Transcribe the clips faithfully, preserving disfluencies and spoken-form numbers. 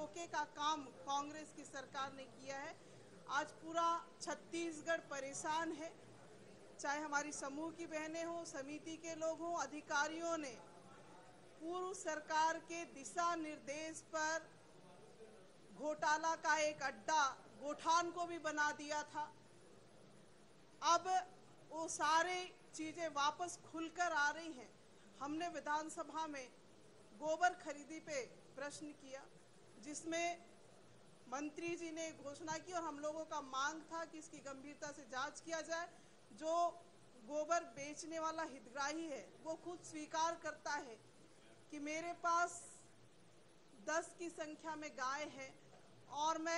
धोखे का काम कांग्रेस की सरकार ने किया है। आज पूरा छत्तीसगढ़ परेशान है, चाहे हमारी समूह की बहनें हों, समिति के लोग हों, अधिकारियों ने पूर्व सरकार के दिशा निर्देश पर घोटाला का एक अड्डा गोठान को भी बना दिया था। अब वो सारी चीजें वापस खुलकर आ रही हैं। हमने विधानसभा में गोबर खरीदी पे प्रश्न किया, जिसमें मंत्री जी ने घोषणा की और हम लोगों का मांग था कि इसकी गंभीरता से जांच किया जाए। जो गोबर बेचने वाला हितग्राही है वो खुद स्वीकार करता है कि मेरे पास दस की संख्या में गाय है और मैं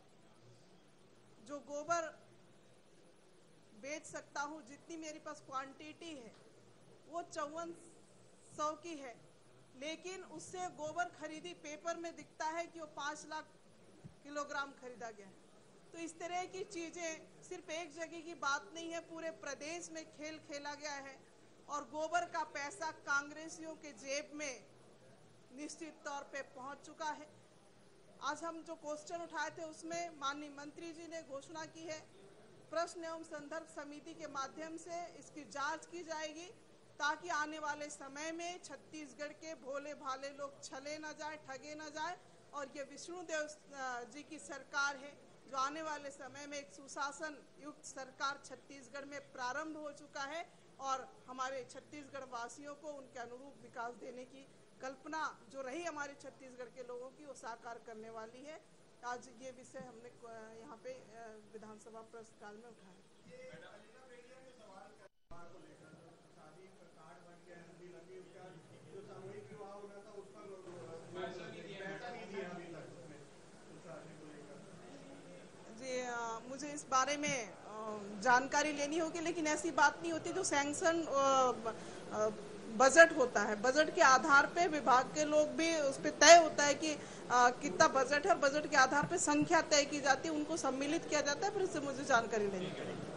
जो गोबर बेच सकता हूँ, जितनी मेरे पास क्वांटिटी है वो चौवन सौ की है, लेकिन उससे गोबर खरीदी पेपर में दिखता है कि वो पाँच लाख किलोग्राम खरीदा गया है। तो इस तरह की चीज़ें सिर्फ एक जगह की बात नहीं है, पूरे प्रदेश में खेल खेला गया है और गोबर का पैसा कांग्रेसियों के जेब में निश्चित तौर पे पहुंच चुका है। आज हम जो क्वेश्चन उठाए थे उसमें माननीय मंत्री जी ने घोषणा की है, प्रश्न एवं संदर्भ समिति के माध्यम से इसकी जांच की जाएगी ताकि आने वाले समय में छत्तीसगढ़ के भोले भाले लोग छले न जाए, ठगे न जाए। और ये विष्णुदेव जी की सरकार है जो आने वाले समय में एक सुशासन युक्त सरकार छत्तीसगढ़ में प्रारंभ हो चुका है और हमारे छत्तीसगढ़ वासियों को उनके अनुरूप विकास देने की कल्पना जो रही हमारे छत्तीसगढ़ के लोगों की, वो साकार करने वाली है। आज ये विषय हमने यहाँ पे विधानसभा प्रश्नकाल में उठाया। जी, मुझे इस बारे में जानकारी लेनी होगी, लेकिन ऐसी बात नहीं होती। जो सैंक्शन बजट होता है, बजट के आधार पे विभाग के लोग भी उस पर तय होता है कि आ, कितना बजट है, और बजट के आधार पे संख्या तय की जाती है, उनको सम्मिलित किया जाता है, फिर इससे मुझे जानकारी लेनी पड़ेगी।